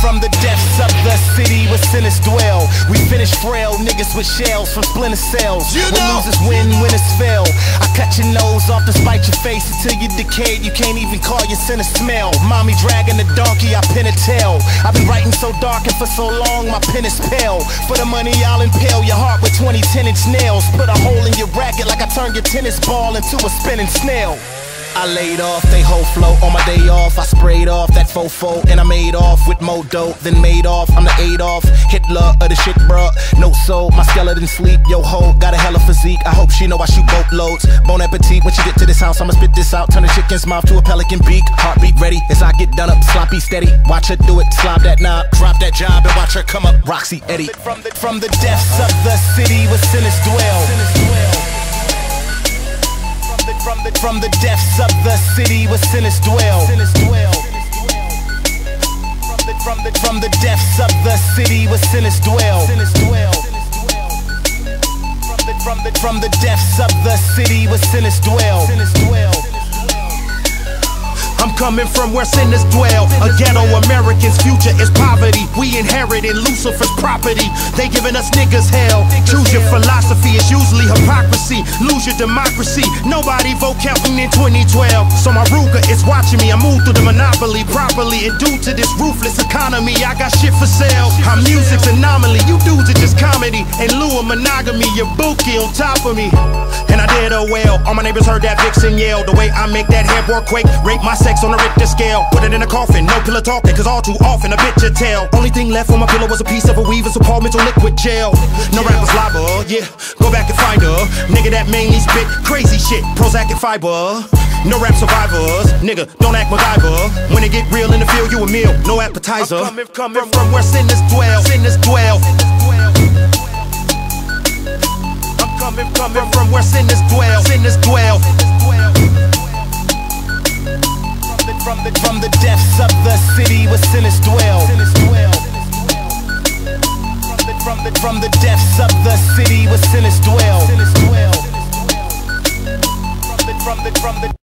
From the depths of the city where sinners dwell, we finish frail niggas with shells from splinter cells. When losers win, winners fail. I cut your nose off to spite your face until you decayed. You can't even call your sin a smell. Mommy dragging the donkey, I pin a tail. I've been writing so dark and for so long, my pen is pale. For the money, I'll impale your heart with 20 10-inch nails. Put a hole in your racket like I turned your tennis ball into a spinning snail. I laid off, they whole flow on my day off. I sprayed off that fofo and I made off with more dope than made off. I'm the Adolf Hitler of the shit, bruh. No soul, my skeleton sleep. Yo ho, got a hella physique. I hope she know I shoot boatloads. Bon appetit, when she get to this house, I'ma spit this out. Turn a chicken's mouth to a pelican beak. Heartbeat ready as I get done up, sloppy steady. Watch her do it, slob that knob, drop that job, and watch her come up, Roxy Eddie. From the depths of the city where sinners dwell. From the depths of the city where sinners dwell. From the depths of the city where sinners dwell. From the depths of the city where sinners dwell. I'm coming from where sinners dwell. A ghetto American's future is poverty. We inherited Lucifer's property. They giving us niggas hell. Choose your philosophy, it's usually hypocrisy. Lose your democracy, nobody vote counting in 2012. So my Ruger is watching me. I move through the monopoly properly. And due to this ruthless economy, I got shit for sale. Our music's anomaly, you dudes are just comedy. In lieu of monogamy, you're bookie on top of me. And I did oh well. All my neighbors heard that vixen yell. The way I make that headboard quake, rape my sex on a Richter scale. Put it in a coffin, no pillow talking, cause all too often a bitch you tell. Only thing left on my pillow was a piece of a weaver, so Paul mental liquid gel. No rappers lava, yeah, go back and find her. Nigga that mainly spit crazy shit, Prozac and fiber. No rap survivors, nigga, don't act MacGyver. When it get real in the field, you a meal, no appetizer. I'm coming from where sinners dwell, sinners dwell. I'm coming from where sinners dwell, sinners dwell. From the depths of the city where sinners dwell. From the depths of the city where sinners dwell. From the